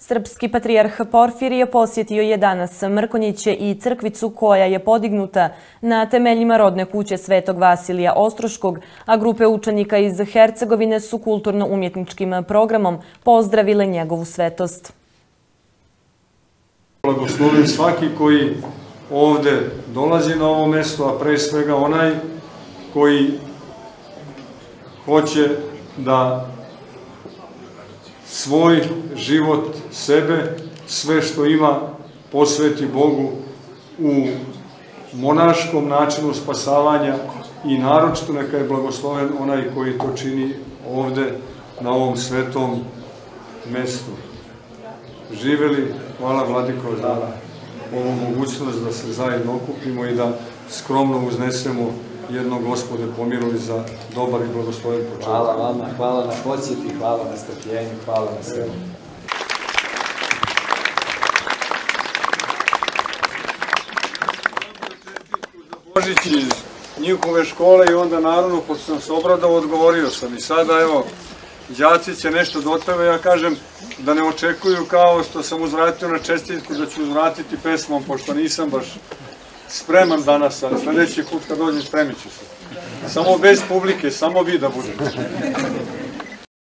Srpski patrijarh Porfirije posjetio je danas Mrkonjiće i crkvicu koja je podignuta na temeljima rodne kuće Svetog Vasilija Ostroškog, a grupe učenika iz Hercegovine su kulturno-umjetničkim programom pozdravile njegovu svetost. Blagoslovim svaki koji ovde dolazi na ovo mesto, a pre svega onaj koji hoće da svoj život, sebe, sve što ima posveti Bogu u monaškom načinu spasavanja i naročito neka je blagosloven onaj koji to čini ovde na ovom svetom mestu. Živeli, hvala Vladiko za ovu mogućnost da se zajedno okupimo i da skromno uznesemo jedno Gospode pomiluj za dobar i blagosloven početak. Hvala vama, hvala na podsjeti, hvala na strpljenju, hvala na svemu. Božić iz njihove škole i onda naravno, pošto sam se obradao, odgovorio sam. I sada, evo, đaci će nešto doteve, ja kažem da ne očekuju kao što sam uzvratio na čestitku, da ću uzvratiti pesmom, pošto nisam baš spreman danas, ali sledeći put kad dođem spremit ću se. Samo bez publike, samo vi da budete.